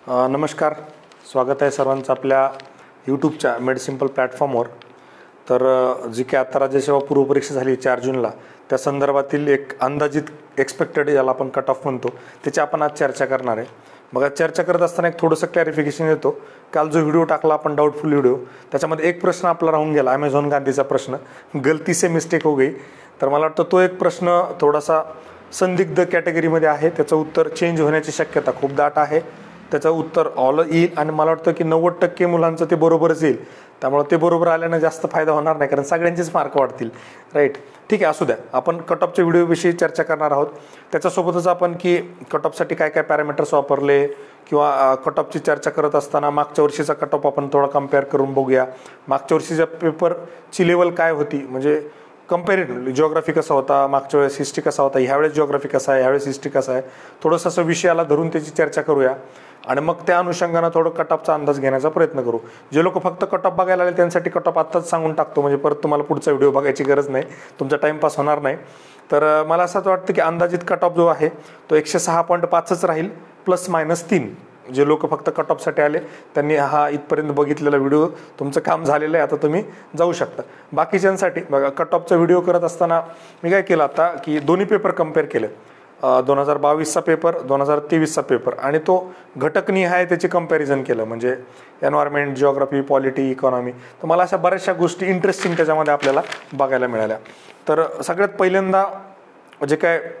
नमस्कार, स्वागत आहे सर्वांचं आपल्या यूट्यूबच्या मेड सिम्पल प्लॅटफॉर्मवर. तर जी काय आता राज्यसेवा पूर्वपरीक्षा झाली 4 जूनला, त्या संदर्भातील एक अंदाजित एक्सपेक्टेड याला आपण कट ऑफ म्हणतो, त्याची आपण आज चर्चा करणार आहे. मग आज चर्चा करत असताना एक थोडंसं क्लॅरिफिकेशन येतो. काल जो व्हिडिओ टाकला आपण डाऊटफुल व्हिडिओ, त्याच्यामध्ये एक प्रश्न आपला राहून गेला, अमेझॉन गांधीचा प्रश्न, गलती से मिस्टेक हो गई. तर मला वाटतं तो एक प्रश्न थोडासा संदिग्ध कॅटेगरीमध्ये आहे, त्याचं उत्तर चेंज होण्याची शक्यता खूप दाट आहे. त्याचं उत्तर ऑल येईल आणि मला वाटतं की 90% मुलांचं ते बरोबरच येईल. त्यामुळे ते बरोबर आल्यानं जास्त फायदा होणार नाही, कारण सगळ्यांचेच मार्क वाढतील. राईट, ठीक आहे, असू द्या. आपण कट ऑफच्या व्हिडिओविषयी चर्चा करणार आहोत. त्याच्यासोबतच आपण की कट ऑफसाठी काय काय पॅरामीटर्स वापरले, किंवा कट ऑफची चर्चा करत असताना मागच्या वर्षीचा कट ऑफ आपण थोडा कम्पेअर करून बघूया. मागच्या वर्षीच्या पेपरची लेवल काय होती, म्हणजे कम्पॅरेटिव्हली जिओग्राफी कसा होता, मागच्या वेळेस हिस्ट्री कसा होता, ह्यावेळेस जिओग्राफी कसा आहे, ह्यावेळेस हिस्ट्री कसा आहे, थोडंसं असं विषयाला धरून त्याची चर्चा करूया. आणि मग त्या अनुषंगानं थोडं कट ऑफचा अंदाज घेण्याचा प्रयत्न करू. जे लोक फक्त कट ऑफ बघायला आले त्यांसाठी कट ऑफ आत्ताच सांगून टाकतो, म्हणजे परत तुम्हाला पुढचा व्हिडिओ बघायची गरज नाही, तुमचा टाईमपास होणार नाही. तर मला असं वाटतं की अंदाजित कट ऑफ जो आहे तो 106.5च राहील, ±3. जे लोक फक्त कट ऑफसाठी आले त्यांनी हा इथपर्यंत बघितलेला व्हिडिओ, तुमचं काम झालेलं आहे, आता तुम्ही जाऊ शकता. बाकीच्यांसाठी बघा, कट ऑफचा व्हिडिओ करत असताना मी काय केलं आता की दोन्ही पेपर कम्पेअर केले. 2022चा पेपर, 2023चा पेपर, आणि तो घटकनिहाय त्याचे कम्पॅरिझन केलं, म्हणजे एन्व्हायरमेंट, जिओग्राफी, पॉलिटी, इकॉनॉमी. तर मला अशा बऱ्याचशा गोष्टी इंटरेस्टिंग त्याच्यामध्ये आपल्याला बघायला मिळाल्या. तर सगळ्यात पहिल्यांदा जे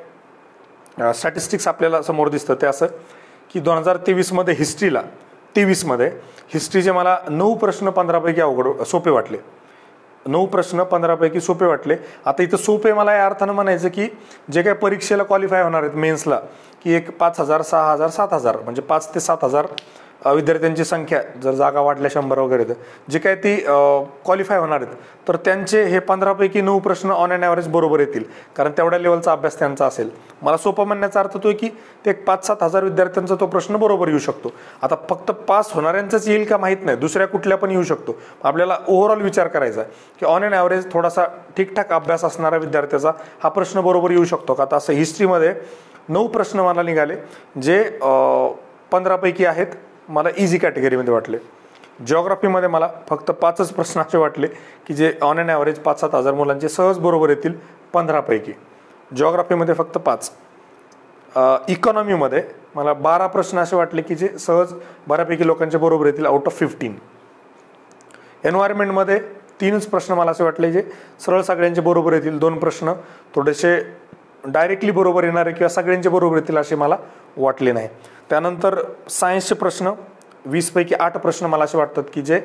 काय स्टॅटिस्टिक्स आपल्याला समोर दिसतं ते असं की 2023मध्ये हिस्ट्रीला, 23मध्ये हिस्ट्रीचे मला 9 प्रश्न 15पैकी सोपे वाटले. 9 प्रश्न 15पैकी सोपे वाटले. आता इथं सोपे मला या अर्थानं म्हणायचं की जे काही परीक्षेला क्वालिफाय होणार आहेत मेन्सला, की एक 5,000, 6,000, 7,000, म्हणजे 5,000 ते 7,000 विद्यार्थ्यांची संख्या, जर जागा वाढल्या 100 वगैरे, तर जे काय ती क्वालिफाय होणार आहेत, तर त्यांचे हे 15पैकी 9 प्रश्न ऑन अँड ॲव्हरेज बरोबर येतील, कारण तेवढ्या लेवलचा अभ्यास त्यांचा असेल. मला सोपं म्हणण्याचा अर्थ तो की ते एक 5,000-7,000 विद्यार्थ्यांचा तो प्रश्न बरोबर येऊ शकतो. आता फक्त पास होणाऱ्यांचाच येईल का माहीत नाही, दुसऱ्या कुठल्या पण येऊ शकतो. आपल्याला ओव्हरऑल विचार करायचा आहे की ऑन अँड ॲव्हरेज थोडासा ठीकठाक अभ्यास असणाऱ्या विद्यार्थ्याचा हा प्रश्न बरोबर येऊ शकतो का. आता असं हिस्ट्रीमध्ये 9 प्रश्न मला निघाले, जे 15पैकी आहेत, मला इझी कॅटेगरीमध्ये वाटले. जिओग्राफीमध्ये मला फक्त 5च प्रश्न असे वाटले की जे ऑन अँड ॲव्हरेज 5,000-7,000 मुलांचे सहज बरोबर येतील 15पैकी. जिओग्राफीमध्ये फक्त 5. इकॉनॉमीमध्ये मला 12 प्रश्न असे वाटले की जे सहज बऱ्यापैकी लोकांचे बरोबर येतील आउट ऑफ 15. एन्व्हायरमेंटमध्ये 3च प्रश्न मला असे वाटले जे सरळ सगळ्यांचे बरोबर येतील. 2 प्रश्न थोडेसे डायरेक्टली बरोबर येणारे किंवा सगळ्यांचे बरोबर येतील असे मला वाटले नाही. त्यानंतर सायन्सचे प्रश्न 20पैकी 8 प्रश्न मला असे वाटतात की जे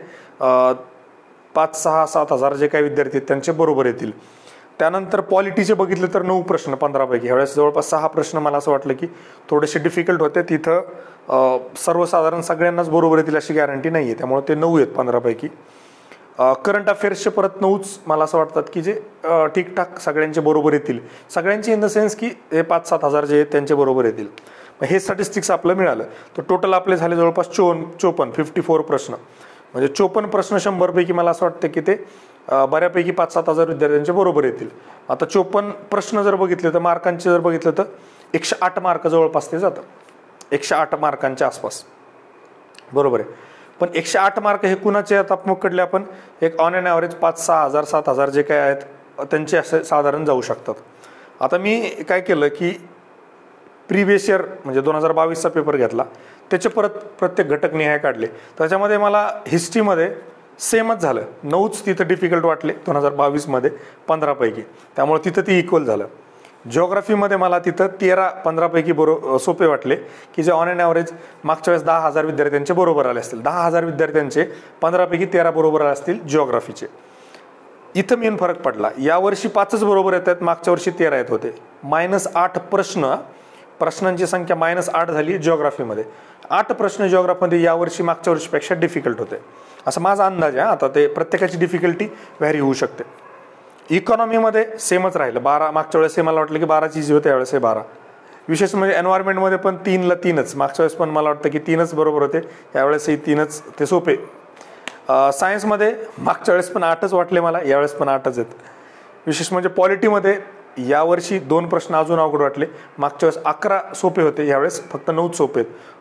5,000, 6,000, 7,000 जे काही विद्यार्थी आहेत त्यांचे बरोबर येतील. त्यानंतर पॉलिटीचे बघितले तर 9 प्रश्न 15पैकी, ह्यावेळेस जवळपास 6 प्रश्न मला असं वाटलं की थोडेसे डिफिकल्ट होते. तिथं सर्वसाधारण सगळ्यांनाच बरोबर येतील अशी गॅरंटी नाही आहे, त्यामुळे ते 9 आहेत 15पैकी. करंट अफेअर्सचे परत 9च मला असं वाटतात की जे ठीकठाक सगळ्यांचे बरोबर येतील. सगळ्यांचे इन द सेन्स की हे 5,000-7,000 जे आहेत त्यांचे बरोबर येतील. हे स्टॅटिस्टिक्स आपलं मिळालं. तर टोटल आपले झाले जवळपास 54 प्रश्न, म्हणजे 54 प्रश्न 100पैकी मला असं वाटतं की ते बऱ्यापैकी 5,000-7,000 विद्यार्थ्यांचे बरोबर येतील. आता 54 प्रश्न जर बघितले तर मार्कांचे जर बघितलं तर 108 मार्क जवळपास ते जातं, 108 मार्कांच्या आसपास, बरोबर आहे. पण 108 मार्क हे कुणाचे आता पकडले आपण, एक ऑन अँड ॲव्हरेज 5,000, 6,000, 7,000 जे काय आहेत त्यांचे असे साधारण जाऊ शकतात. आता मी काय केलं की प्रिव्हियस इयर म्हणजे 2022चा पेपर घेतला, त्याचे परत प्रत्येक घटकनिहाय काढले. त्याच्यामध्ये मला हिस्ट्रीमध्ये सेमच झालं, 9च तिथं डिफिकल्ट वाटले 2022मध्ये 15पैकी, त्यामुळे तिथं ती इक्वल झालं. जिओग्राफीमध्ये मला तिथं 13-15पैकी सोपे वाटले की जे ऑन अँड ॲव्हरेज मागच्या वेळेस 10,000 विद्यार्थ्यांचे बरोबर आले असतील. 10,000 विद्यार्थ्यांचे 15पैकी 13 बरोबर आले असतील जिओग्राफीचे. इथं मेन फरक पडला, यावर्षी 5च बरोबर येत आहेत, मागच्या वर्षी 13 येत होते. -8 प्रश्नांची संख्या -8 झाली जिओग्राफीमध्ये. 8 प्रश्न जिओग्राफीमध्ये यावर्षी मागच्या वर्षीपेक्षा डिफिकल्ट होते, असा माझा अंदाज आहे. आता ते प्रत्येकाची डिफिकल्टी व्हॅरी होऊ शकते. इकॉनॉमीमध्ये सेमच राहिलं, 12. मागच्या वेळेस मला वाटलं की 12ची इझी होते, यावेळेस 12. विशेष म्हणजे एन्व्हायरमेंटमध्ये पण 3ला 3च, मागच्या वेळेस पण मला वाटतं की 3च बरोबर होते, यावेळेसही 3च ते सोपे. सायन्समध्ये मागच्या वेळेस पण 8च वाटले मला, यावेळेस पण 8च आहेत. विशेष म्हणजे पॉलिटीमध्ये यावर्षी 2 प्रश्न अजून अवघड वाटले, मागच्या वेळेस 11 सोपे होते, यावेळेस फक्त 9 सोपे आहेत.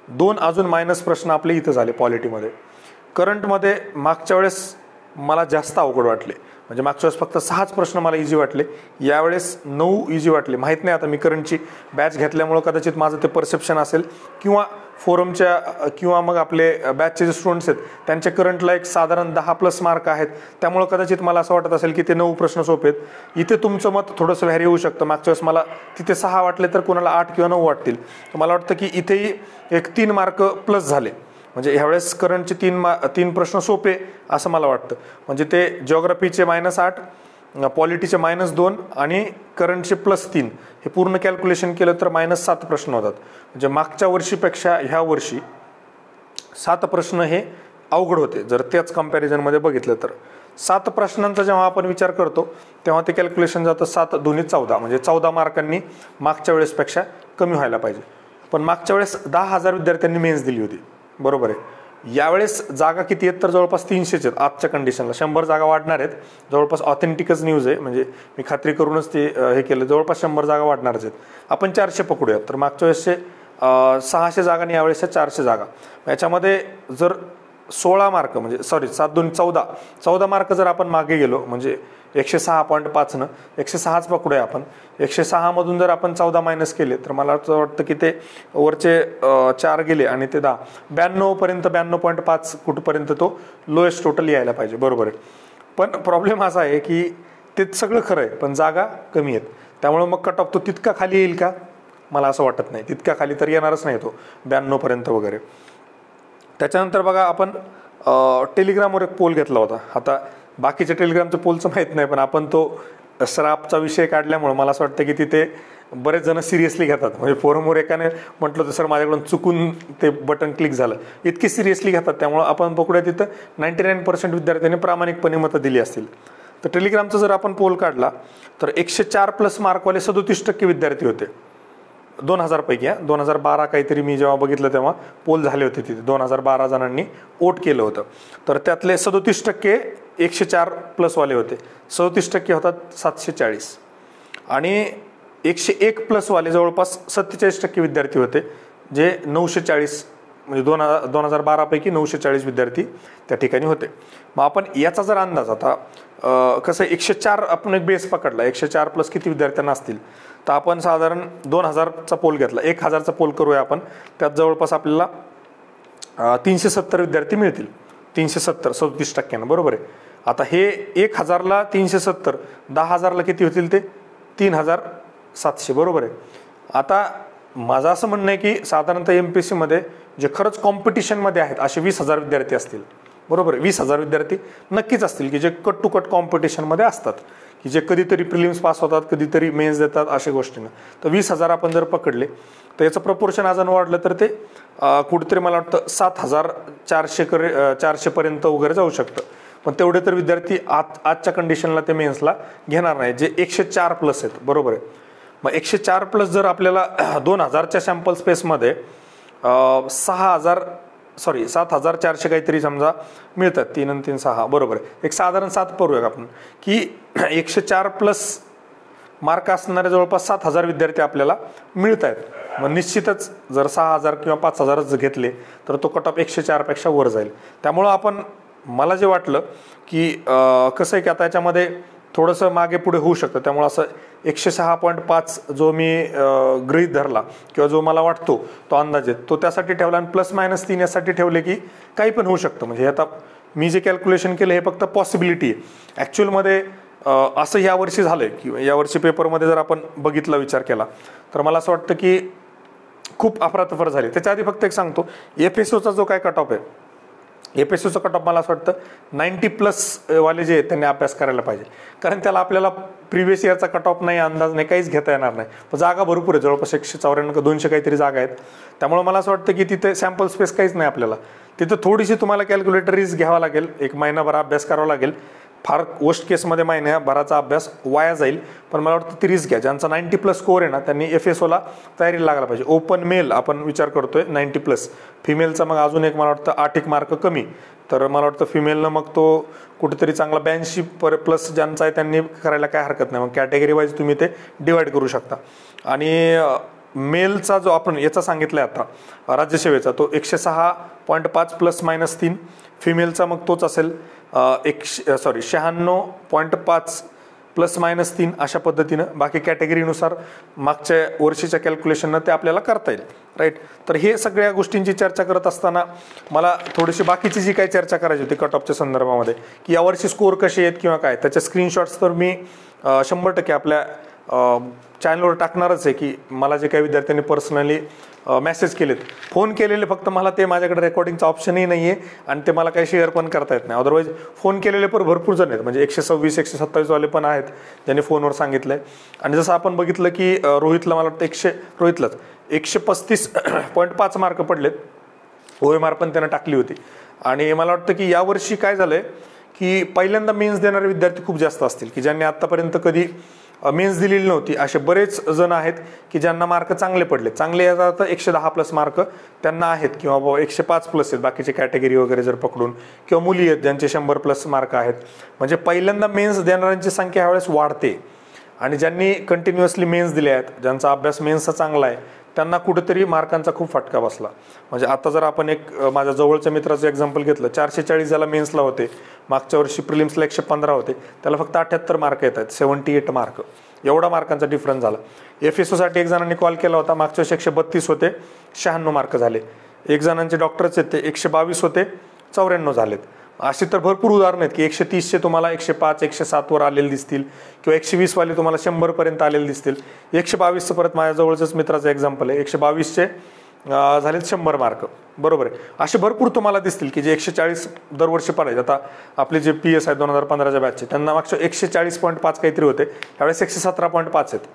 2 अजून मायनस प्रश्न आपले इथं झाले पॉलिटीमध्ये. करंटमध्ये मागच्या वेळेस मला जास्त अवघड वाटले, म्हणजे मागच्या वेळेस फक्त 6च प्रश्न मला इझी वाटले, यावेळेस 9 इझी वाटले. माहीत नाही आता मी करंटची बॅच घेतल्यामुळं कदाचित माझं ते परसेप्शन असेल, किंवा फोरमच्या किंवा मग आपले बॅचचे जे स्टुडंट्स आहेत त्यांच्या करंटला एक साधारण 10+ मार्क आहेत, त्यामुळं कदाचित मला असं वाटत असेल की ते 9 प्रश्न सोपे आहेत. इथे तुमचं मत थोडंसं व्हॅरी होऊ शकतं. मागच्या वेळेस मला तिथे 6 वाटले तर कोणाला 8 किंवा 9 वाटतील. तर मला वाटतं की इथेही एक 3 मार्क प्लस झाले, म्हणजे ह्यावेळेस करंटचे 3 प्रश्न सोपे असं मला वाटतं. म्हणजे ते जिओग्राफीचे -8, पॉलिटीचे -2 आणि करंटचे +3 हे पूर्ण कॅल्क्युलेशन केलं तर -7 प्रश्न होतात. म्हणजे मागच्या वर्षीपेक्षा ह्या वर्षी 7 प्रश्न हे अवघड होते जर त्याच कम्पॅरिझनमध्ये बघितलं तर. 7 प्रश्नांचा जेव्हा आपण विचार करतो तेव्हा ते कॅल्क्युलेशन जातं 7 दूनी 14, म्हणजे 14 मार्कांनी मागच्या वेळेसपेक्षा कमी व्हायला पाहिजे. पण मागच्या वेळेस 10,000 विद्यार्थ्यांनी मेन्स दिली होती, बरोबर आहे. यावेळेस जागा किती आहेत तर जवळपास 300च आहेत आजच्या कंडिशनला. 100 जागा वाढणार आहेत, जवळपास ऑथेंटिकच न्यूज आहे, म्हणजे मी खात्री करूनच ते हे केलं. जवळपास 100 जागा वाढणारच आहेत. आपण 400 पकडूयात, तर मागच्या वेळेसचे 600 जागा आणि यावेळेसच्या 400 जागा. याच्यामध्ये जर 16 मार्क, म्हणजे 7 दूनी 14 मार्क जर आपण मागे गेलो, म्हणजे 106.5 106च पकडूया आपण. 106 मधून जर आपण 14 मायनस केले तर मला असं वाटतं की ते वरचे 4 गेले आणि ते 10, 92 पर्यंत 92.5 कुठपर्यंत तो लोएस्ट टोटल यायला पाहिजे, बरोबर आहे. पण प्रॉब्लेम असा आहे की ते सगळं खरं आहे पण जागा कमी आहेत, त्यामुळे मग कट ऑफ तो तितका खाली येईल का, मला असं वाटत नाही. तितका खाली तर येणारच नाही तो 92 पर्यंत वगैरे. त्याच्यानंतर बघा आपण टेलिग्रामवर एक पोल घेतला होता. आता बाकीच्या टेलिग्रामचं पोलचं माहीत नाही, पण आपण तो श्रापचा विषय काढल्यामुळं मला असं वाटतं की तिथे बरेच जण सिरियसली घेतात. म्हणजे फोरमवर एकाने म्हटलं होतं सर माझ्याकडून चुकून ते बटन क्लिक झालं, इतकी सिरियसली घेतात. त्यामुळं आपण बघूया तिथं 99% विद्यार्थ्यांनी प्रामाणिकपणे मतं दिली असतील. तर टेलिग्रामचा जर आपण पोल काढला तर 104+ मार्कवाले 37% विद्यार्थी होते 2000 पैकी. 2012 काहीतरी मी जेव्हा बघितलं तेव्हा पोल झाले होते तिथे, 2012 जणांनी वोट केलं होतं. तर त्यातले 37% 104+ वाले होते, 37% होतात 740, आणि 101+ वाले जवळपास 47% विद्यार्थी होते, जे 940, म्हणजे 2012 पैकी 940 विद्यार्थी त्या ठिकाणी होते. मग आपण याचा जर अंदाज आता कसं 104 आपण एक बेस पकडला, 104+ किती विद्यार्थ्यांना असतील, तर आपण साधारण 2000चा पोल घेतला, 1000चा पोल करूया आपण. त्यात जवळपास आपल्याला 370 विद्यार्थी मिळतील, 370 37%, बरोबर आहे. आता हे 1000ला 370, 10,000ला किती होतील ते 3700, बरोबर आहे. आता माझं असं म्हणणं आहे की साधारणतः MPSC मध्ये जे खरंच कॉम्पिटिशनमध्ये आहेत असे 20,000 विद्यार्थी असतील, बरोबर आहे. 20,000 विद्यार्थी नक्कीच असतील की जे कट टू कट कॉम्पिटिशनमध्ये असतात, की जे कधीतरी प्रिलिम्स पास होतात, कधीतरी मेन्स देतात, अशा गोष्टींना. तर 20,000 आपण जर पकडले तर याचं प्रपोर्शन अजून वाढलं तर ते कुठेतरी मला वाटतं 7,400 पर्यंत वगैरे जाऊ शकतं. पण तेवढे तर विद्यार्थी आजच्या कंडिशनला ते मेन्सला घेणार नाही, जे 104+ आहेत, बरोबर आहे. मग 104+ जर आपल्याला 2000च्या सॅम्पल स्पेसमध्ये 7,400 काहीतरी समजा मिळतात, 3 आणि 3 6, बरोबर आहे. एक साधारण 7 करूया आपण की 104+ मार्क असणारे जवळपास 7,000 विद्यार्थी आपल्याला मिळत आहेत. मग निश्चितच जर 6,000 किंवा 5,000च घेतले तर तो कट ऑफ 104पेक्षा वर जाईल. त्यामुळं आपण, मला जे वाटलं की कसं आहे की आता याच्यामध्ये थोडंसं मागे पुढे होऊ शकतं, त्यामुळे असं 106.5 जो मी गृहीत धरला किंवा जो मला वाटतो तो अंदाज आहे तो त्यासाठी ठेवला, आणि +-3 यासाठी ठेवले की काही पण होऊ शकतं. म्हणजे आता मी जे कॅल्क्युलेशन केलं हे फक्त पॉसिबिलिटी आहे. ॲक्च्युअलमध्ये असं यावर्षी झालं आहे की यावर्षी पेपरमध्ये जर आपण बघितला, विचार केला तर मला असं वाटतं की खूप अफरातफर झाली. त्याच्या आधी फक्त एक सांगतो, FSOचा जो काय कट ऑफ आहे, FSOचा कट ऑफ मला असं वाटतं 90+ वाले जे आहेत त्यांनी अभ्यास करायला पाहिजे, कारण त्याला आपल्याला प्रिव्हियस इयरचा कट ऑफ नाही, अंदाज नाही, काहीच घेता येणार नाही. पण जागा भरपूर आहे, जवळपास 194 का 200 काहीतरी जागा आहेत. त्यामुळे मला असं वाटतं की तिथे सॅम्पल स्पेस काहीच नाही आपल्याला. तिथं थोडीशी तुम्हाला कॅल्क्युलेटर रिस्क घ्यावा लागेल, 1 महिनाभर अभ्यास करावा लागेल. फार वर्स्ट केसमध्ये महिन्याभराचा अभ्यास वाया जाईल, पण मला वाटतं ती रिस्क घ्या. ज्यांचा 90+ स्कोअर आहे ना त्यांनी FSOला तयारीला लागायला पाहिजे. ओपन मेल आपण विचार करतोय 90+, फिमेलचा मग अजून एक मला वाटतं 8 मार्क कमी, तर मला वाटतं फिमेलनं मग तो कुठेतरी चांगला 82+ ज्यांचा आहे त्यांनी करायला काय हरकत नाही. मग कॅटेगरी वाईज तुम्ही ते डिवाईड करू शकता. आणि मेलचा जो आपण याचा सांगितला आता राज्यसेवेचा तो 106.5 ±3, फिमेलचा मग तोच असेल 96.5 ±3 अशा पद्धतीनं. बाकी कॅटेगरीनुसार मागच्या वर्षीच्या कॅल्क्युलेशननं ते आपल्याला करता येईल, राईट. तर हे सगळ्या गोष्टींची चर्चा करत असताना मला थोडीशी बाकीची जी काही चर्चा करायची होती कट ऑफच्या संदर्भामध्ये, की यावर्षी स्कोअर कसे आहेत किंवा काय, त्याच्या स्क्रीनशॉट्स तर मी 100% आपल्या चॅनलवर टाकणारच आहे. की मला जे काही विद्यार्थ्यांनी पर्सनली मेसेज केलेत, फोन केलेले, फक्त मला ते माझ्याकडे रेकॉर्डिंगचा ऑप्शनही नाही आहे आणि ते मला काही शेअर पण करता येत नाही. अदरवाईज फोन केलेले पण भरपूर जण आहेत, म्हणजे 126 127 वाले पण आहेत ज्यांनी फोनवर सांगितलं आहे. आणि जसं आपण बघितलं की रोहितला मला वाटतं रोहितलाच 135.5 मार्क पडलेत, OMR पण त्यानं टाकली होती. आणि मला वाटतं की यावर्षी काय झालंय की पहिल्यांदा मेन्स देणारे विद्यार्थी खूप जास्त असतील, की ज्यांनी आत्तापर्यंत कधी मेन्स दिलेली नव्हती. असे बरेच जण आहेत की ज्यांना मार्क चांगले पडले. चांगले याचा अर्थ 110+ मार्क त्यांना आहेत, किंवा 105+ आहेत बाकीचे कॅटेगरी वगैरे जर पकडून, किंवा मुली आहेत ज्यांचे 100+ मार्क आहेत. म्हणजे पहिल्यांदा मेन्स देणाऱ्यांची संख्या ह्यावेळेस वाढते. आणि ज्यांनी कंटिन्युअसली मेन्स दिले आहेत, ज्यांचा अभ्यास मेन्सचा चांगला आहे, त्यांना कुठेतरी मार्कांचा खूप फटका बसला. म्हणजे आता जर आपण एक माझ्या जवळच्या मित्राचं एक्झाम्पल घेतलं, 440 ज्याला मेन्सला होते, मागच्या वर्षी प्रिलिम्सला 115 होते, त्याला फक्त 78 मार्क येत आहेत, 78 मार्क. एवढा मार्कांचा डिफरन्स झाला. FSOसाठी एक जणांनी कॉल केला होता, मागच्या वर्षी 132 होते, 96 मार्क झाले. एक जणांचे डॉक्टरच आहेत ते 122 होते, 94 झालेत. अशी तर भरपूर उदाहरणं आहेत की 130चे तुम्हाला 105 107 वर आलेले दिसतील, किंवा 120 वाले तुम्हाला 100 पर्यंत आलेले दिसतील. 122चं परत माझ्या जवळच्याच मित्राचं एक्झाम्पल आहे, 122चे झालेत 100 मार्क, बरोबर आहे. असे भरपूर तुम्हाला दिसतील की जे 140 दरवर्षी पडायचे. आता आपले जे PS आहेत 2015च्या बॅचचे, त्यांना मागच्या 140.5 काहीतरी होते, त्यावेळेस 117.5 आहेत,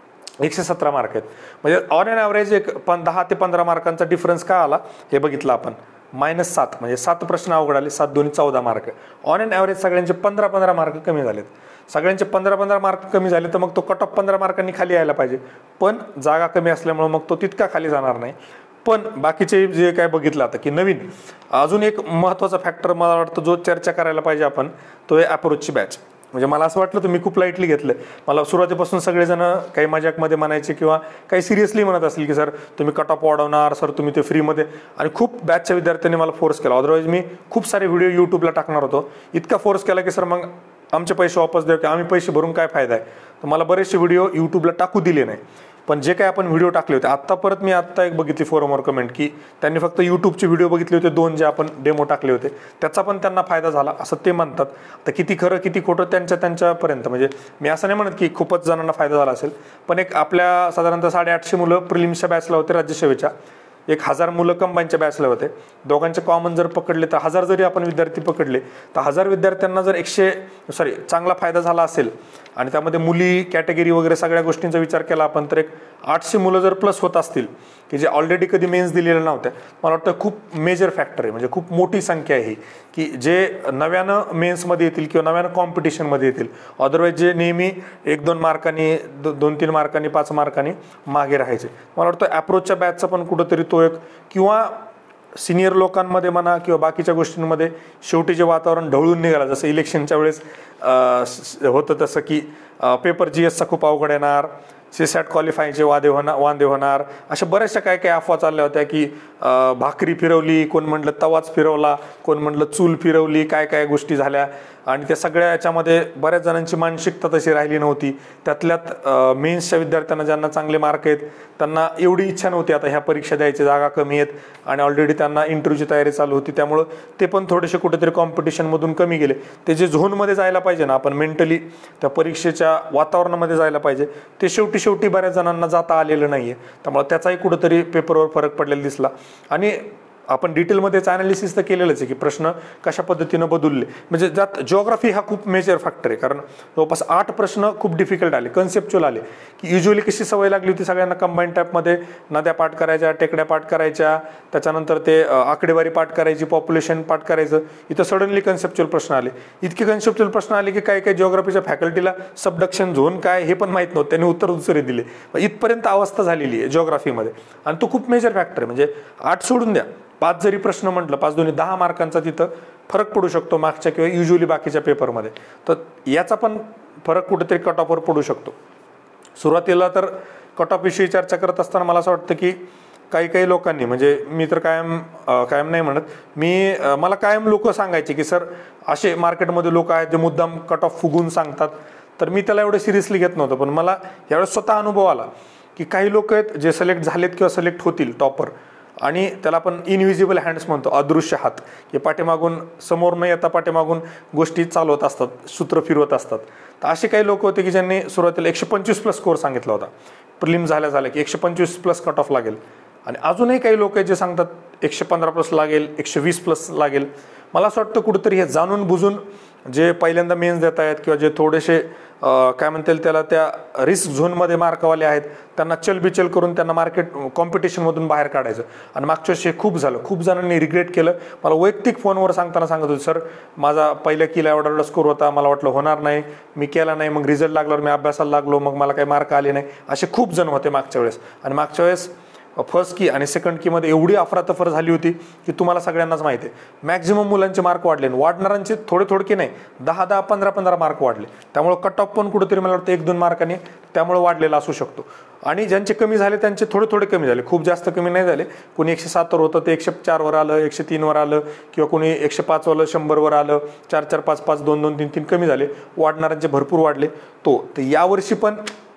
117 मार्क आहेत. म्हणजे ऑन अँड ॲव्हरेज एक 10 ते 15 मार्कांचा डिफरन्स का आला हे बघितलं आपण. -7 म्हणजे 7 प्रश्न अवघड आले, 7 2 14 मार्क. ऑन अँड ॲव्हरेज सगळ्यांचे 15-15 मार्क कमी झालेत. सगळ्यांचे 15-15 मार्क कमी झाले तर मग तो कट ऑफ 15 मार्कांनी खाली यायला पाहिजे, पण जागा कमी असल्यामुळे मग तो तितका खाली जाणार नाही. पण बाकीचे जे काय बघितलं आता की नवीन अजून एक महत्त्वाचा फॅक्टर मला वाटतं जो चर्चा करायला पाहिजे आपण, तो आहे अप्रोचची बॅच. म्हणजे मला असं वाटलं तुम्ही खूप लाईटली घेतलं. मला सुरुवातीपासून सगळेजण काही मजाकमध्ये म्हणायचे किंवा काही सिरियसली म्हणत असतील की सर तुम्ही कट ऑफ वाढवणार, सर तुम्ही ते फ्रीमध्ये, आणि खूप बॅचच्या विद्यार्थ्यांनी मला फोर्स केला. अदरवाईज मी खूप सारे व्हिडिओ यूट्यूबला टाकणार होतो. इतका फोर्स केला की सर मग आमचे पैसे वापस द्या, की आम्ही पैसे भरून काय फायदा आहे. तर मला बरेचसे व्हिडिओ यूट्यूबला टाकू दिले नाही. पण जे काय आपण व्हिडिओ टाकले होते, आत्ता परत मी आत्ता एक बघितली फोरमवर कमेंट की त्यांनी फक्त यूट्यूबचे व्हिडिओ बघितले होते, 2 जे आपण डेमो टाकले होते, त्याचा पण त्यांना फायदा झाला असं ते म्हणतात. तर किती खरं किती खोटं त्यांच्यापर्यंत, म्हणजे मी असं नाही म्हणत की खूपच जणांना फायदा झाला असेल, पण एक आपल्या साधारणतः 850 मुलं प्रिलिम्सच्या बॅचला होते राज्यसेवेच्या, 1000 मुलं कंबाईनच्या बॅचला होते. दोघांचे कॉमन जर पकडले तर 1000 जरी आपण विद्यार्थी पकडले तर 1000 विद्यार्थ्यांना जर चांगला फायदा झाला असेल, आणि त्यामध्ये मुली कॅटेगरी वगैरे सगळ्या गोष्टींचा विचार केला आपण, तर एक 800 मुलं जर प्लस होत असतील की जे ऑलरेडी कधी मेन्स दिलेल्या नव्हत्या, मला वाटतं खूप मेजर फॅक्टर आहे. म्हणजे खूप मोठी संख्या आहे ही की जे नव्यानं मेन्समध्ये येतील किंवा नव्यानं कॉम्पिटिशनमध्ये येतील. अदरवाईज जे नेहमी 1-2 मार्कांनी 2-3 मार्कांनी 5 मार्कांनी मागे राहायचे. मला वाटतं ॲप्रोचच्या बॅचचा पण कुठंतरी तो एक, किंवा सिनियर लोकांमध्ये म्हणा किंवा बाकीच्या गोष्टींमध्ये शेवटी जे वातावरण ढवळून निघालं, जसं इलेक्शनच्या वेळेस होतं तसं की पेपर GSचा खूप अवघड येणार, CSAT क्वालिफायचे वांदे होणार, अशा बऱ्याचशा काय काय अफवा चालल्या होत्या की भाकरी फिरवली, कोण म्हणलं तवाच फिरवला, कोण म्हणलं चूल फिरवली, काय काय गोष्टी झाल्या. आणि त्या सगळ्या याच्यामध्ये बऱ्याच जणांची मानसिकता तशी राहिली नव्हती. त्यातल्यात मेन्सच्या विद्यार्थ्यांना ज्यांना चांगले मार्क आहेत त्यांना एवढी इच्छा नव्हती आता ह्या परीक्षा द्यायची, जागा कमी आहेत आणि ऑलरेडी त्यांना इंटरव्ह्यूची तयारी चालू होती, त्यामुळं ते पण थोडेसे कुठेतरी कॉम्पिटिशनमधून कमी गेले. ते जे झोनमध्ये जायला पाहिजे ना, आपण मेंटली त्या परीक्षेच्या वातावरणामध्ये जायला पाहिजे, ते शेवटी बऱ्याच जणांना जाता आलेलं नाही आहे. त्यामुळे त्याचाही कुठेतरी पेपरवर फरक पडलेला दिसला. आणि आपण डिटेलमध्येच ॲनालिसिस तर केलेलंच आहे की प्रश्न कशा पद्धतीनं बदलले. म्हणजे ज्यात जिओग्राफी हा खूप मेजर फॅक्टर आहे, कारण जवळपास 8 प्रश्न खूप डिफिकल्ट आले, कन्सेप्च्युअल आले. की युजली कशी सवय लागली होती सगळ्यांना कंबाईन टाईपमध्ये नद्या पाठ करायच्या, टेकड्या पाठ करायच्या, त्याच्यानंतर ते आकडेवारी पाठ करायची, पॉप्युलेशन पाठ करायचं. इथं सडनली कन्सेप्च्युअल प्रश्न आले. इतके कन्सेप्च्युअल प्रश्न आले की काही जिओग्राफीच्या फॅकल्टीला सबडक्शन झोन काय हे पण माहीत नव्हतं, त्यांनी उत्तर दुसरे दिले. इथपर्यंत अवस्था झालेली आहे जिओग्राफीमध्ये, आणि तो खूप मेजर फॅक्टर आहे. म्हणजे 8 सोडून द्या, 5 जरी प्रश्न म्हटलं, 5 2 10 मार्कांचा तिथं फरक पडू शकतो मागच्या किंवा युजली बाकीच्या पेपरमध्ये. तर याचा पण फरक कुठेतरी कट ऑफवर पडू शकतो. सुरुवातीला तर कट ऑफ विषयी चर्चा करत असताना मला असं वाटतं की काही लोकांनी, म्हणजे मी तर कायम नाही म्हणत, मला कायम लोक सांगायचे की सर असे मार्केटमध्ये लोक आहेत जे मुद्दाम कट ऑफ फुगून सांगतात. तर मी त्याला एवढं सिरियसली घेत नव्हतं. पण मला यावेळेस स्वतः अनुभव आला की काही लोक आहेत जे सिलेक्ट झालेत किंवा सिलेक्ट होतील टॉपर, आणि त्याला आपण इनव्हिजिबल हँड्स म्हणतो, अदृश्य हात, की पाठीमागून समोर न येता पाठीमागून गोष्टी चालवत असतात, सूत्र फिरवत असतात. तर असे काही लोक होते की ज्यांनी सुरुवातीला 125+ स्कोअर सांगितला होता, प्रिलिम झाल्या की 125+ कट ऑफ लागेल. आणि अजूनही काही लोक आहेत जे सांगतात 115+ लागेल, 120+ लागेल. मला असं वाटतं कुठंतरी हे जाणून बुजून जे पहिल्यांदा मेन्स देत आहेत किंवा जे थोडेसे काय म्हणता येईल त्याला त्या रिस्क झोनमध्ये मार्कवाले आहेत, त्यांना चलबिचल करून त्यांना मार्केट कॉम्पिटिशनमधून बाहेर काढायचं. आणि मागच्या वर्षी खूप झालं, खूप जणांनी रिग्रेट केलं. मला वैयक्तिक फोनवर सांगताना सांगत होते, सर माझा पहिल्या किला एवढा स्कोर होता, मला वाटलं होणार नाही, मी केला नाही, मग रिझल्ट लागल्यावर मी अभ्यासाला लागलो, मग मला काही मार्क आले नाही. असे खूप जण होते मागच्या वेळेस. आणि मागच्या वेळेस फर्स्ट की आणि सेकंड कीमध्ये एवढी अफरातफर झाली होती की तुम्हाला सगळ्यांनाच माहिती आहे. मॅक्झिमम मुलांचे मार्क वाढले, वाढणाऱ्यांचे थोडे नाही, 10 15 मार्क वाढले. त्यामुळे कट ऑफ पण कुठेतरी मला वाटतं 1-2 मार्कांनी त्यामुळे वाढलेला असू शकतो. आणि ज्यांचे कमी झाले त्यांचे थोडे कमी झाले, खूप जास्त कमी नाही झाले. कोणी 107 वर होतं ते 104 आलं, 103 आलं, किंवा कोणी 105 वालं 100 आलं, 4 5 5 2 2 3 3 कमी झाले. वाढणाऱ्यांचे भरपूर वाढले. तर यावर्षी पण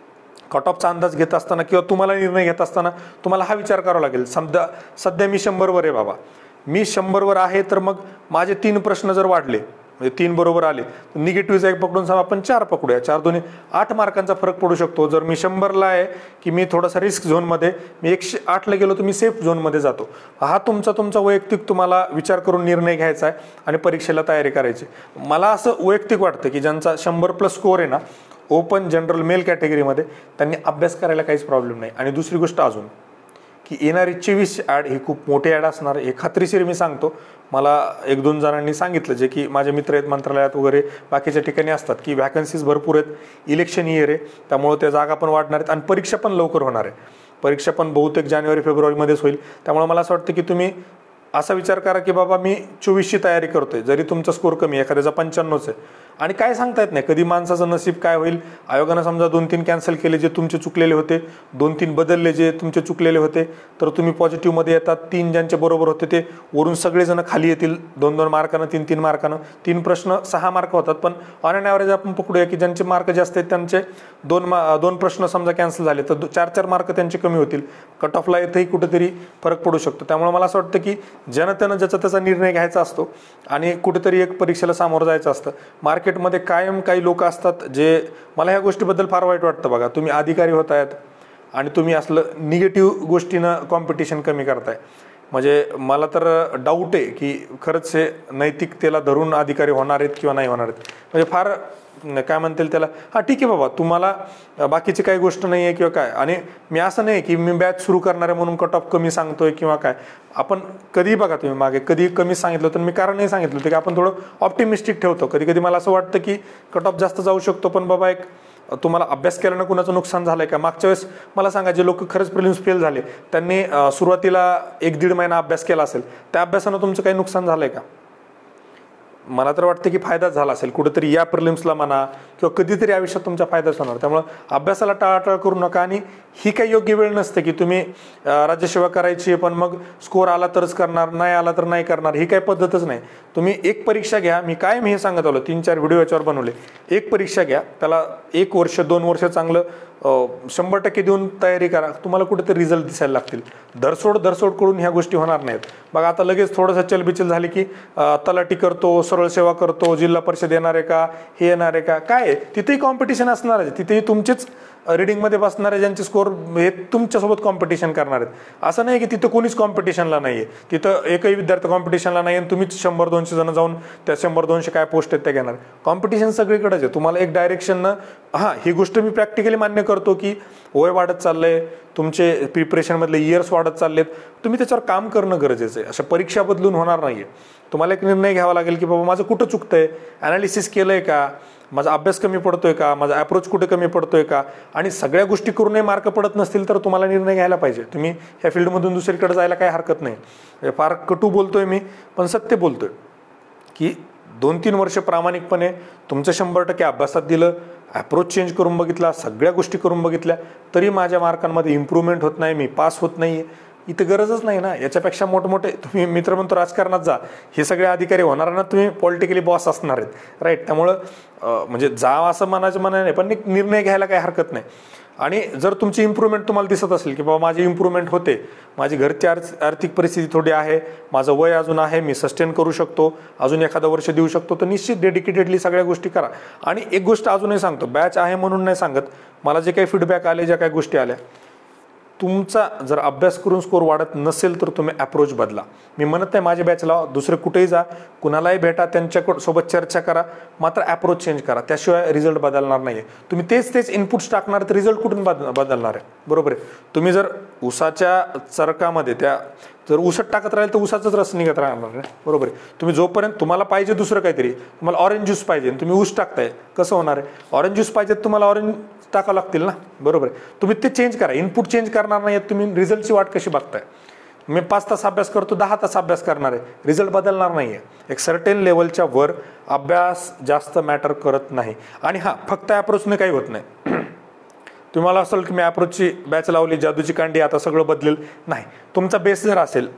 कट ऑफचा अंदाज घेत असताना किंवा तुम्हाला निर्णय घेत असताना तुम्हाला हा विचार करावा लागेल. सध्या मी 100 आहे बाबा, मी 100 आहे, तर मग माझे 3 प्रश्न जर वाढले, म्हणजे 3 बरोबर आले, निगेटिव्हचा 1 पकडून आपण 4 पकडूया, 4 2 8 मार्कांचा फरक पडू शकतो. जर मी 100ला आहे की मी थोडासा रिस्क झोनमध्ये, मी 108ला गेलो तर मी सेफ झोनमध्ये जातो. हा तुमचा वैयक्तिक तुम्हाला विचार करून निर्णय घ्यायचा आहे आणि परीक्षेला तयारी करायची. मला असं वैयक्तिक वाटतं की ज्यांचा 100+ स्कोअर आहे ना, ओपन जनरल मेल कॅटेगरीमध्ये, त्यांनी अभ्यास करायला काहीच प्रॉब्लेम नाही. आणि दुसरी गोष्ट अजून की येणारी 24 ॲड ही खूप मोठी ॲड असणार, हे खात्रीशीर मी सांगतो. मला 1-2 जणांनी सांगितलं, जे की माझे मित्र आहेत मंत्रालयात वगैरे बाकीच्या ठिकाणी असतात, की व्हॅकन्सीज भरपूर आहेत, इलेक्शन इयर आहे, त्यामुळे त्या जागा पण वाढणार आहेत आणि परीक्षा पण लवकर होणार आहे. परीक्षा पण बहुतेक जानेवारी-फेब्रुवारीमध्येच होईल. त्यामुळे मला असं वाटतं की तुम्ही असा विचार करा की बाबा मी 24ची तयारी करतोय, जरी तुमचा स्कोअर कमी, एखाद्याचा 95 आहे, आणि काय सांगता येत नाही कधी माणसाचं नसीब काय होईल. आयोगानं समजा 2-3 कॅन्सल केले जे तुमचे चुकलेले होते, 2-3 बदलले जे तुमचे चुकलेले होते, तर तुम्ही पॉझिटिव्हमध्ये येतात. 3 ज्यांचे बरोबर होते ते वरून सगळेजण खाली येतील 2-2 मार्कानं, 3-3 मार्कानं. 3 प्रश्न 6 मार्क होतात, पण ऑन अँड ॲव्हरेज आपण पकडूया की ज्यांचे मार्क जास्त आहेत त्यांचे 2 प्रश्न समजा कॅन्सल झाले तर 4-4 मार्क त्यांचे कमी होतील. कट ऑफला इथंही कुठेतरी फरक पडू शकतो. त्यामुळे मला असं वाटतं की जनतेनं ज्याचा त्याचा निर्णय घ्यायचा असतो आणि कुठेतरी एक परीक्षेला सामोरं जायचं असतं. मार्केटमध्ये कायम काही लोक असतात जे, मला ह्या गोष्टीबद्दल फार वाईट वाटतं बघा, तुम्ही अधिकारी होत आहेत आणि तुम्ही असलं निगेटिव्ह गोष्टीनं कॉम्पिटिशन कमी करताय. म्हणजे मला तर डाऊट आहे की खरंच हे नैतिकतेला धरून अधिकारी होणार आहेत किंवा नाही होणार आहेत. म्हणजे फार काय म्हणतील त्याला, हां ठीक आहे बाबा, तुम्हाला बाकीची काही गोष्ट नाही आहे किंवा काय. आणि मी असं नाही की मी बॅच सुरू करणार आहे म्हणून कट ऑफ कमी सांगतोय किंवा काय. आपण कधी बघा, तुम्ही मागे कधी कमी सांगितलं तर मी कारण नाही सांगितलं होतं की आपण थोडं ऑप्टिमिस्टिक ठेवतो. कधी मला असं वाटतं की कट ऑफ जास्त जाऊ शकतो, पण बाबा एक तुम्हाला अभ्यास केल्यानं कुणाचं नुकसान झालं आहे का. मागच्या वेळेस मला सांगा, जे लोक खरंच प्रिलिम्स फेल झाले त्यांनी सुरुवातीला 1-1.5 महिना अभ्यास केला असेल, त्या अभ्यासानं तुमचं काही नुकसान झालं आहे का. मला तर वाटतं की फायदाच झाला असेल कुठेतरी या प्रिलिम्सला म्हणा, किंवा कधीतरी आयुष्यात तुमचा फायदाच होणार. त्यामुळं अभ्यासाला टाळाटाळ करू नका. आणि ही काही योग्य वेळ नसते की तुम्ही राज्यसेवा करायची पण मग स्कोअर आला तरच करणार, नाही आला तर नाही करणार, ही काही पद्धतच नाही. तुम्ही एक परीक्षा घ्या, मी कायम हे सांगत आलो, 3-4 व्हिडिओ याच्यावर बनवले. एक परीक्षा घ्या, त्याला 1 वर्ष 2 वर्ष चांगलं 100% देऊन तयारी करा, तुम्हाला कुठेतरी रिझल्ट दिसायला लागतील. धरसोड करून ह्या गोष्टी होणार नाहीत. बघा आता लगेच थोडंसं चलबिचल झाली की तलाठी करतो, सरळ सेवा करतो, जिल्हा परिषद येणार आहे का, हे येणार आहे का, काय तिथेही कॉम्पिटिशन असणार आहे. तिथेही तुमचेच रिडिंगमध्ये बसणारे ज्यांचे स्कोअर हे तुमच्यासोबत कॉम्पिटिशन करणार आहेत. असं नाही की तिथं कोणीच कॉम्पिटिशनला नाही आहे, तिथं एकही विद्यार्थी कॉम्पिटिशनला नाही आणि तुम्हीच 100-200 जण जाऊन त्या 100-200 काय पोस्ट आहेत त्या घेणार. कॉम्पिटिशन सगळीकडेच आहे. तुम्हाला एक डायरेक्शननं, हां ही गोष्ट मी प्रॅक्टिकली मान्य करतो की वय वाढत चाललंय, तुमचे प्रिपरेशनमधले इयर्स वाढत चाललेत, तुम्ही त्याच्यावर काम करणं गरजेचं आहे. अशा परीक्षा बदलून होणार नाही आहे. तुम्हाला एक निर्णय घ्यावा लागेल की बाबा माझं कुठं चुकतंय, ॲनालिसिस केलं आहे का, माझा अभ्यास कमी पडतोय का, माझा ॲप्रोच कुठे कमी पडतोय का. आणि सगळ्या गोष्टी करूनही मार्क पडत नसतील तर तुम्हाला निर्णय घ्यायला पाहिजे. तुम्ही ह्या फील्डमधून दुसरीकडे जायला काही हरकत नाही. फार कटू बोलतोय मी, पण सत्य बोलतोय की 2-3 वर्ष प्रामाणिकपणे तुमचं 100% अभ्यासात दिलं, अप्रोच चेंज करून बघितला, सगळ्या गोष्टी करून बघितल्या, तरी माझ्या मार्कांमध्ये इम्प्रूव्हमेंट होत नाही, मी पास होत नाही आहे, इथं गरजच नाही ना. याच्यापेक्षा मोठमोठे तुम्ही मित्र म्हणतो राजकारणात जा, हे सगळे अधिकारी होणार ना, तुम्ही पॉलिटिकली बॉस असणार आहेत, राईट. त्यामुळं म्हणजे जा असं म्हणायचं नाही, पण एक निर्णय घ्यायला काही हरकत नाही. आणि जर तुमची इम्प्रूव्हमेंट तुम्हाला दिसत असेल की बाबा माझी इम्प्रूव्हमेंट होते, माझी घरची आर्थिक परिस्थिती थोडी आहे, माझं वय अजून आहे, मी सस्टेन करू शकतो, अजून एखादं वर्ष देऊ शकतो, तर निश्चित डेडिकेटेडली सगळ्या गोष्टी करा. आणि एक गोष्ट अजूनही सांगतो, बॅच आहे म्हणून नाही सांगत, मला जे काही फीडबॅक आले, ज्या काही गोष्टी आल्या, तुमचा जर अभ्यास करून स्कोर वाढत नसेल तर तुम्ही अप्रोच बदला. मी म्हणत नाही माझ्या बॅचला, दुसरे कुठेही जा, कुणालाही भेटा, त्यांच्यासोबत चर्चा करा, मात्र अप्रोच चेंज करा, त्याशिवाय रिझल्ट बदलणार नाही आहे. तुम्ही तेच इनपुट्स टाकणार तर रिझल्ट कुठून बदलणार आहे, बरोबर आहे. तुम्ही जर ऊसाच्या चरकामध्ये जर ऊसच टाकत राहील तर ऊसाचाच रस निघत राहणार आहे, बरोबर आहे. तुम्ही जोपर्यंत तुम्हाला पाहिजे दुसरं काहीतरी, तुम्हाला ऑरेंज ज्यूस पाहिजे, तुम्ही ऊस टाकताय, कसं होणार आहे. ऑरेंज ज्यूस पाहिजे तुम्हाला ऑरेंज टाकावं लागतील ना, बरोबर आहे. तुम्ही ते चेंज करा, इनपुट चेंज करणार नाही, तुम्ही रिझल्टची वाट कशी बघताय. मी 5 तास अभ्यास करतो, 10 तास अभ्यास करणार आहे, रिझल्ट बदलणार नाही आहे. एक सर्टेन लेवलच्या वर अभ्यास जास्त मॅटर करत नाही. आणि हां, फक्त अप्रोचने काही होत नाही. तुम्हाला असेल की मी अप्रोचची बॅच लावली, जादूची कांडी, आता सगळं बदलेल, नाही. तुमचा बेस जर असेल,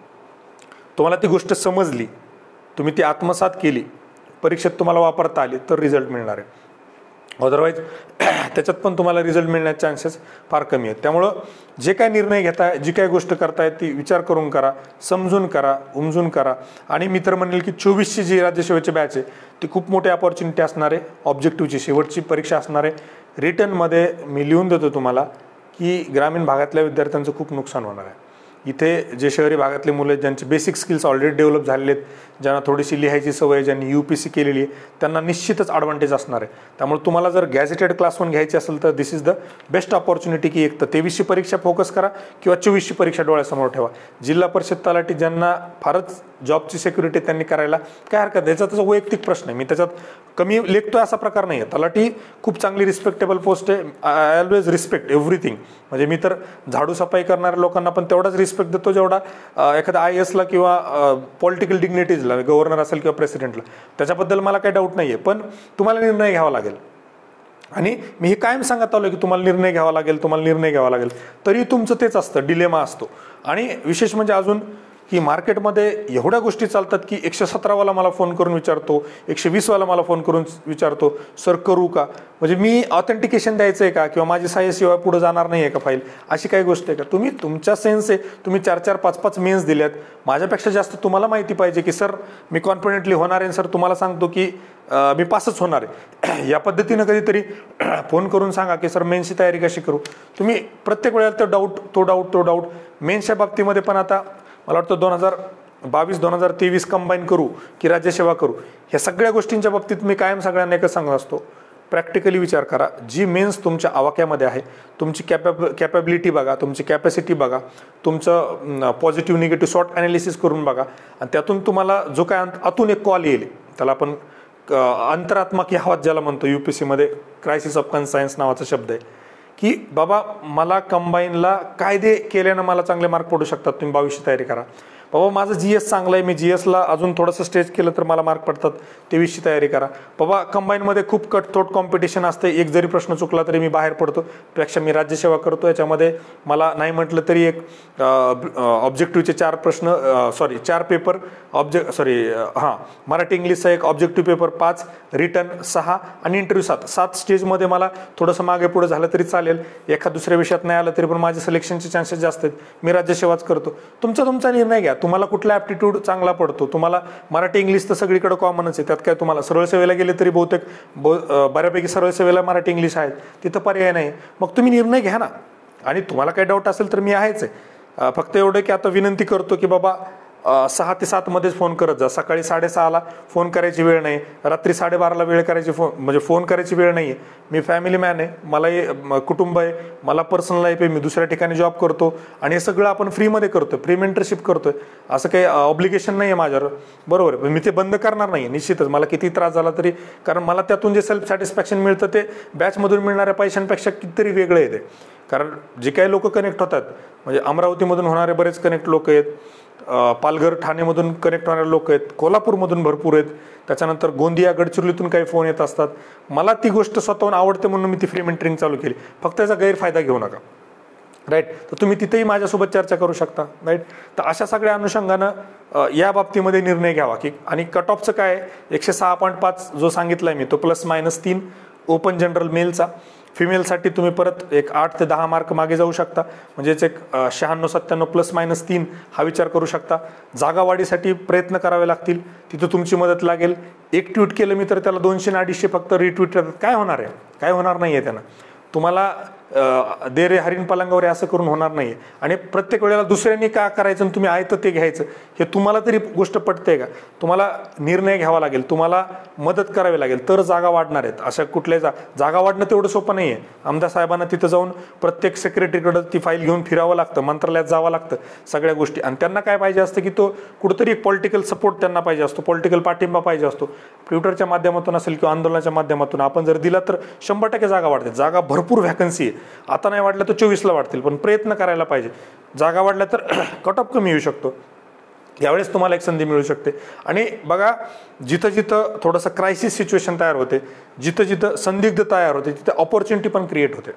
तुम्हाला ती गोष्ट समजली, तुम्ही ती आत्मसात केली, परीक्षेत तुम्हाला वापरता आली, तर रिझल्ट मिळणार आहे. अदरवाईज त्याच्यात पण तुम्हाला रिझल्ट मिळण्याचे चान्सेस फार कमी आहेत. त्यामुळं जे काय निर्णय घेताय, जी काय गोष्ट करताय, ती विचार करून करा, समजून करा, उमजून करा. आणि मी तर म्हणेल की 24ची जी राज्यसेवेची बॅच आहे ती खूप मोठी अपॉर्च्युनिटी असणार आहे. ऑब्जेक्टिव्हची शेवटची परीक्षा असणार आहे. रिटर्नमध्ये मी लिहून देतो तुम्हाला की ग्रामीण भागातल्या विद्यार्थ्यांचं खूप नुकसान होणार आहे. इथे जे शहरी भागातले मुलं आहेत, ज्यांचे बेसिक स्किल्स ऑलरेडी डेव्हलप झालेले आहेत, ज्यांना थोडीशी लिहायची सवय, ज्यांनी UPSC केलेली आहे, त्यांना निश्चितच ॲडव्हान्टेज असणार आहे. त्यामुळे तुम्हाला जर गॅझेटेड क्लास 1 घ्यायची असेल तर this is the best opportunity की एक तर 23ची परीक्षा फोकस करा किंवा 24ची परीक्षा डोळ्यासमोर ठेवा. जिल्हा परिषद तलाठी ज्यांना फारच जॉबची सिक्युरिटी त्यांनी करायला काय हरकत नाही, त्याचा वैयक्तिक प्रश्न आहे. मी त्याच्यात कमी लेखतोय असा प्रकार नाही आहे. तलाठी खूप चांगली रिस्पेक्टेबल पोस्ट आहे. I always respect everything. म्हणजे मी तर झाडू सफाई करणाऱ्या लोकांना पण तेवढाच रिस्पेक्ट देतो जेवढा एखादा IASला किंवा पॉलिटिकल डिग्निटीजला, गव्हर्नर असेल किंवा प्रेसिडेंटला, त्याच्याबद्दल मला काही डाऊट नाही आहे. पण तुम्हाला निर्णय घ्यावा लागेल. आणि मी हे कायम सांगत आलो की तुम्हाला निर्णय घ्यावा लागेल, तुम्हाला निर्णय घ्यावा लागेल. तरी तुमचं तेच असतं, डिलेमा असतो. आणि विशेष म्हणजे अजून की मार्केटमध्ये एवढ्या गोष्टी चालतात की 117वाला मला फोन करून विचारतो, 120वाला मला फोन करून विचारतो, सर करू का, म्हणजे मी ऑथेंटिकेशन द्यायचं आहे का, किंवा माझी साह्याशिवाय पुढे जाणार नाही आहे का फाईल, अशी काही गोष्ट आहे का. तुम्ही तुमच्या सेन्स आहे, तुम्ही 4-4, 5-5 मेन्स दिल्यात, माझ्यापेक्षा जास्त तुम्हाला माहिती पाहिजे की सर मी कॉन्फिडेंटली होणार आहे, सर तुम्हाला सांगतो की मी पासच होणार आहे. या पद्धतीनं कधीतरी फोन करून सांगा की सर मेन्सची तयारी कशी करू. तुम्ही प्रत्येक वेळेला तो डाऊट मेन्सच्या बाबतीमध्ये पण आता मला वाटतं 2022-2023 कंबाईन करू की राज्यसेवा करू, ह्या सगळ्या गोष्टींच्या बाबतीत मी कायम सगळ्यांना एकच सांगत असतो, प्रॅक्टिकली विचार करा. जी मेन्स तुमच्या आवाक्यामध्ये आहे, तुमची कॅपॅबिलिटी बघा, तुमची कॅपॅसिटी बघा, तुमचं पॉझिटिव्ह निगेटिव्ह शॉर्ट ॲनालिसिस करून बघा. आणि त्यातून तुम्हाला जो काय आतून एक कॉल येईल, त्याला आपण अंतरात्मक आवाज ज्याला म्हणतो, UPSCमध्ये क्रायसिस ऑफ कन्सायन्स नावाचा शब्द आहे, की बाबा मला कंबाईनला कायदे केल्यानं मला चांगले मार्क पडू शकतात, तुम्ही 22ची तयारी करा. बाबा माझं GS चांगलं आहे, मी GSला अजून थोडंसं स्टेज केलं तर मला मार्क पडतात, 23ची तयारी करा. बाबा कंबाईनमध्ये खूप कटथोट कॉम्पिटिशन असते, एक जरी प्रश्न चुकला तरी मी बाहेर पडतो, त्यापेक्षा मी राज्यसेवा करतो, याच्यामध्ये मला नाही म्हटलं तरी एक ऑब्जेक्टिव्हचे 4 प्रश्न, 4 पेपर, मराठी इंग्लिशचा एक ऑब्जेक्टिव्ह पेपर 5, रिटर्न 6 आणि इंटरव्ह्यू 7 स्टेजमध्ये मला थोडंसं मागे पुढे झालं तरी चालेल. एखाद दुसऱ्या विषयात नाही आलं तरी पण माझे सिलेक्शनचे चान्सेस जास्त आहेत, मी राज्यसेवाच करतो. तुमचा निर्णय घ्या. तुम्हाला कुठला ॲप्टिट्यूड चांगला पडतो. तुम्हाला मराठी इंग्लिश तर सगळीकडे कॉमनच आहे, त्यात काय तुम्हाला सरळ सेवेला गेले तरी बहुतेक बऱ्यापैकी सरळ सेवेला मराठी इंग्लिश आहेत, तिथं पर्याय नाही. मग तुम्ही निर्णय घ्या ना. आणि तुम्हाला काही डाऊट असेल तर मी आहेच आहे. फक्त एवढं की आता विनंती करतो की बाबा 6 ते 7 मध्येच फोन करत जा. सकाळी 6:30ला फोन करायची वेळ नाही, रात्री 12:30ला वेळ करायची फोन करायची वेळ नाही आहे. मी फॅमिली मॅन आहे, मला कुटुंब आहे, मला पर्सनल लाईफ आहे, मी दुसऱ्या ठिकाणी जॉब करतो आणि हे सगळं आपण फ्रीमध्ये करतोय, फ्री मेंटरशिप करतोय. असं काही ऑब्लिगेशन नाही आहे माझ्यावर, बरोबर आहे. मी ते बंद करणार नाही निश्चितच, मला किती त्रास झाला तरी, कारण मला त्यातून जे सेल्फ सॅटिस्फॅक्शन मिळतं ते बॅचमधून मिळणाऱ्या पैशांपेक्षा कितीतरी वेगळं आहे ते. कारण जे काही लोक कनेक्ट होतात, म्हणजे अमरावतीमधून होणारे बरेच कनेक्ट लोक आहेत, पालघर ठाणेमधून कनेक्ट होणारे लोक आहेत, कोल्हापूरमधून भरपूर आहेत, त्याच्यानंतर गोंदिया गडचिरोलीतून काही फोन येत असतात. मला ती गोष्ट स्वतःहून आवडते म्हणून मी ती फ्री मेंटरिंग चालू केली. फक्त त्याचा गैरफायदा घेऊ नका, राईट. तर तुम्ही तिथेही माझ्यासोबत चर्चा करू शकता, राईट. तर अशा सगळ्या अनुषंगानं या बाबतीमध्ये निर्णय घ्यावा की, आणि कट ऑफचं काय 106.5 जो सांगितलाय मी तो +-3 ओपन जनरल मेलचा. फिमेलसाठी तुम्ही परत एक 8 ते 10 मार्क मागे जाऊ शकता, म्हणजेच एक 96-97 +-3 हा विचार करू शकता. जागावाढीसाठी प्रयत्न करावे लागतील, तिथं तुमची मदत लागेल. एक ट्विट केलं मी तर त्याला 200-250 फक्त रिट्विट करतात. काय होणार आहे? काय होणार नाही आहे त्यानं. तुम्हाला दे रे हरीण पलंगावर असं करून होणार नाही. आणि प्रत्येक वेळेला दुसऱ्यांनी का करायचं आणि तुम्ही आहे तर ते घ्यायचं, हे तुम्हाला तरी गोष्ट पटते का? तुम्हाला निर्णय घ्यावा लागेल, तुम्हाला मदत करावी लागेल, तर जागा वाढणार आहेत. अशा कुठल्या जागा वाढणं तेवढं सोपं नाही आहे. आमदार साहेबांना तिथं जाऊन प्रत्येक सेक्रेटरीकडं ती फाईल घेऊन फिरावं लागतं, मंत्रालयात जावं लागतं, सगळ्या गोष्टी. आणि त्यांना काय पाहिजे असतं की तो कुठंतरी एक पॉलिटिकल सपोर्ट त्यांना पाहिजे असतो, पॉलिटिकल पाठिंबा पाहिजे असतो. ट्विटरच्या माध्यमातून असेल किंवा आंदोलनाच्या माध्यमातून आपण जर दिला तर 100% जागा वाढते. जागा भरपूर व्हॅकन्सी आहे. आता नाही वाढलं तर 24ला वाढतील, पण प्रयत्न करायला पाहिजे. जागा वाढल्या तर कट ऑफ कमी येऊ शकतो. यावेळेस तुम्हाला एक संधी मिळू शकते. आणि बघा, जिथं जिथं थोडंसं क्रायसिस सिच्युएशन तयार होते, जिथं जिथं संदिग्ध तयार होते, तिथं ऑपॉर्च्युनिटी पण क्रिएट होते.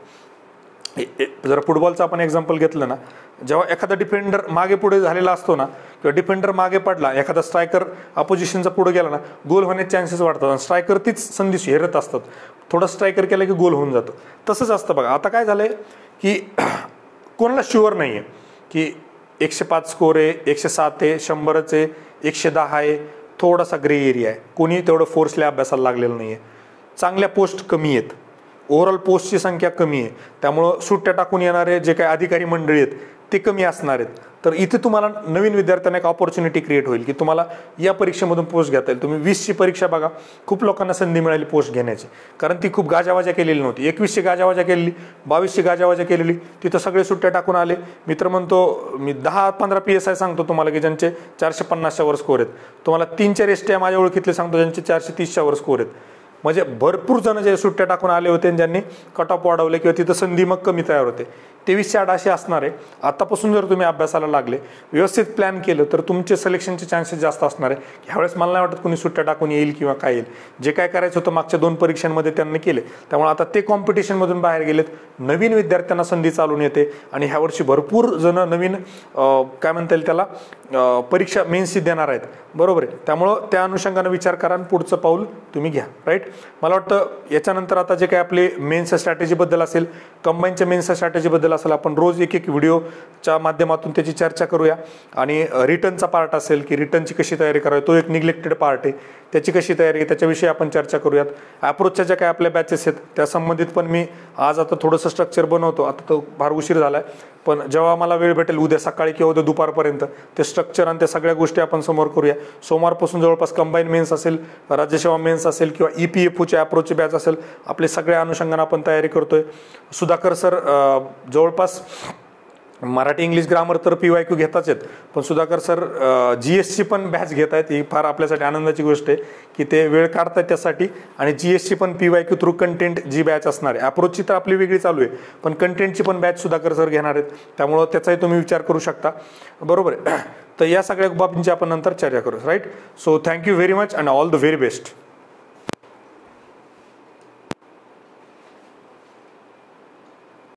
जर फुटबॉलचं आपण एक्झाम्पल घेतलं ना, जेव्हा एखादा डिफेंडर मागे पुढे झालेला असतो ना, किंवा डिफेंडर मागे पडला, एखादा स्ट्रायकर अपोजिशनचा पुढे गेला ना, गोल होण्याचे चान्सेस वाढतात. आणि स्ट्रायकर तीच संधी हेरत असतात. थोडं स्ट्रायकर केलं की गोल होऊन जातं. तसंच असतं बघा. आता काय झालंय की कोणाला शुअर नाही आहे की 105 स्कोर आहे, 107 आहे, 100च आहे, 110 आहे. थोडासा ग्रे एरिया आहे. कोणी तेवढं फोर्सली अभ्यासाला लागलेलं नाही आहे. चांगल्या पोस्ट कमी आहेत, ओव्हरऑल पोस्टची संख्या कमी आहे. त्यामुळं सुट्ट्या टाकून येणारे जे काही अधिकारी मंडळी आहेत ते कमी असणार आहेत. तर इथे तुम्हाला नवीन विद्यार्थ्यांना एक ऑपॉर्च्युनिटी क्रिएट होईल की तुम्हाला या परीक्षेमधून पोस्ट घेता येईल. तुम्ही 20ची परीक्षा बघा, खूप लोकांना संधी मिळाली पोस्ट घेण्याची, कारण ती खूप गाजावाजा केलेली नव्हती. 21ची गाजावाजा केलेली, 22ची गाजावाजा केलेली, तिथं सगळे सुट्ट्या टाकून आले. मित्र म्हणतो मी 10-15 PSI सांगतो तुम्हाला की ज्यांचे 450च्या वर स्कोर आहेत. तुम्हाला 3-4 STI माझ्या ओळखीतले सांगतो ज्यांचे 430च्या वर स्कोर आहेत. म्हणजे भरपूर जण जे सुट्ट्या टाकून आले होते आणि ज्यांनी कट ऑफ वाढवले किंवा तिथं संधी मग कमी तयार होते. 23च्या आड असे असणार आहे. आतापासून जर तुम्ही अभ्यासाला लागले, व्यवस्थित प्लॅन केलं, तर तुमचे सिलेक्शनचे चान्सेस जास्त असणार आहे. ह्यावेळेस मला नाही वाटत कोणी सुट्ट्या टाकून येईल किंवा काय येईल. जे काय करायचं होतं मागच्या 2 परीक्षांमध्ये त्यांनी केले, त्यामुळे आता ते कॉम्पिटिशनमधून बाहेर गेलेत. नवीन विद्यार्थ्यांना संधी चालून येते. आणि ह्यावर्षी भरपूर जण नवीन काय म्हणता येईल त्याला परीक्षा मेन्सची देणार आहेत, बरोबर आहे. त्यामुळं त्या अनुषंगानं विचार करा आणि पुढचं पाऊल तुम्ही घ्या, राईट. मला वाटतं याच्यानंतर आता जे काय आपले मेन्स स्ट्रॅटेजीबद्दल असेल, कंबाईनच्या मेन्स स्ट्रॅटेजीबद्दल असेल, आपण रोज एक व्हिडिओच्या माध्यमातून त्याची चर्चा करूया. आणि रिटर्नचा पार्ट असेल की रिटर्नची कशी तयारी करावी, तो एक निग्लेक्टेड पार्ट आहे, त्याची कशी तयारी आहे त्याच्याविषयी आपण चर्चा करूयात. ॲप्रोचच्या ज्या काय आपल्या बॅचेस आहेत त्या संबंधित पण मी आज आता थोडंसं स्ट्रक्चर बनवतो. आता तो फार उशीर झाला आहे, पण जेव्हा मला वेळ भेटेल उद्या सकाळी किंवा उद्या दुपारपर्यंत ते स्ट्रक्चर आणि त्या सगळ्या गोष्टी आपण समोर करूया. सोमवारपासून जवळपास कंबाईन मेन्स असेल, राज्यसेवा मेन्स असेल किंवा EPFOची ॲप्रोचची बॅच असेल, आपले सगळ्या अनुषंगाने आपण तयारी करतोय. सुधाकर सर जवळपास मराठी इंग्लिश ग्रामर तर PYQ घेताच आहेत, पण सुधाकर सर GSची पण बॅच घेत आहेत. ही फार आपल्यासाठी आनंदाची गोष्ट आहे की ते वेळ काढतात त्यासाठी. आणि GSची पण PYQ थ्रू कंटेंट जी बॅच असणार आहे. अप्रोचची तर आपली वेगळी चालू आहे, पण कंटेंटची पण बॅच सुधाकर सर घेणार आहेत. त्यामुळं त्याचाही तुम्ही विचार करू शकता, बरोबर आहे. तर या सगळ्या बाबींची आपण नंतर चर्चा करू, right. So thank you very much and all the very best.